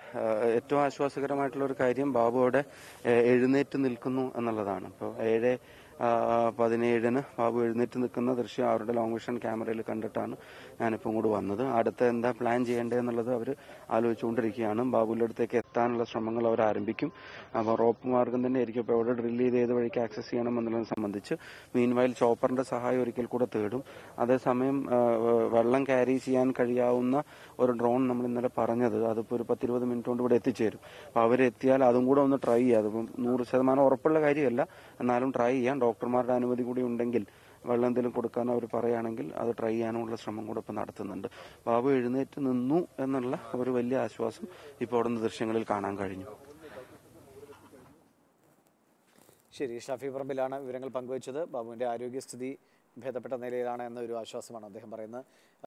ഏറ്റവും ആശ്വാസകരമായിട്ടുള്ള ഒരു കാര്യം ബാബു അവിടെ എഴുന്നേറ്റ് നിൽക്കുന്നു എന്നുള്ളതാണ്. ഇപ്പോൾ 7:17 ബാബു എഴുന്നേറ്റ് നിൽക്കുന്ന ദൃശ്യം അവരുടെ ലോങ് വിഷൻ ക്യാമറയിൽ കണ്ടിട്ടാണ് ഞാനിപ്പോൾ ഇങ്ങോട്ട് വന്നത്. അടുത്ത എന്താ പ്ലാൻ ചെയ്യേണ്ടതെന്നുള്ളത് അവർ ആലോചിച്ചുകൊണ്ടിരിക്കുകയാണ്. ബാബുവിൻ്റെ അടുത്തേക്ക് എത്താനുള്ള ശ്രമങ്ങൾ അവർ ആരംഭിക്കും. അപ്പോൾ റോപ്പ് മാർഗം തന്നെ ആയിരിക്കും ഇപ്പോൾ എവിടെ ഡ്രിൽ ചെയ്ത് ഏത് വഴിക്ക് ആക്സസ് ചെയ്യണം എന്നുള്ളത് സംബന്ധിച്ച്. മീൻവൈൽ ചോപ്പറിന്റെ സഹായം ഒരിക്കൽ കൂടെ തേടും. അതേസമയം വെള്ളം ക്യാരി ചെയ്യാൻ കഴിയാവുന്ന ഒരു ഡ്രോൺ നമ്മൾ ഇന്നലെ പറഞ്ഞത് അതിപ്പോൾ ഒരു 10-20 മിനിറ്റ് കൊണ്ട് ഇവിടെ എത്തിച്ചേരും. അപ്പോൾ അവരെത്തിയാൽ അതും കൂടെ ഒന്ന് ട്രൈ ചെയ്യാം. അതിപ്പം 100% ഉറപ്പുള്ള കാര്യമല്ല, എന്നാലും ട്രൈ ചെയ്യാം. ഡോക്ടർമാരുടെ അനുമതി കൂടി ഉണ്ടെങ്കിൽ വെള്ളം എന്തെങ്കിലും കൊടുക്കാൻ അവർ പറയുകയാണെങ്കിൽ അത് ട്രൈ ചെയ്യാനുള്ള ശ്രമം കൂടെ ഇപ്പം നടത്തുന്നുണ്ട്. ബാബു എഴുന്നേറ്റ് നിന്നു എന്നുള്ള ഒരു വലിയ ആശ്വാസം ഇപ്പോൾ അവിടെ നിന്ന് ദൃശ്യങ്ങളിൽ കാണാൻ കഴിഞ്ഞു. ശരി, ഷാഫി പറമ്പിലാണ് വിവരങ്ങൾ പങ്കുവച്ചത്. ബാബുവിൻ്റെ ആരോഗ്യസ്ഥിതി ഭേദപ്പെട്ട നിലയിലാണ് എന്ന ഒരു ആശ്വാസമാണ് അദ്ദേഹം പറയുന്നത്.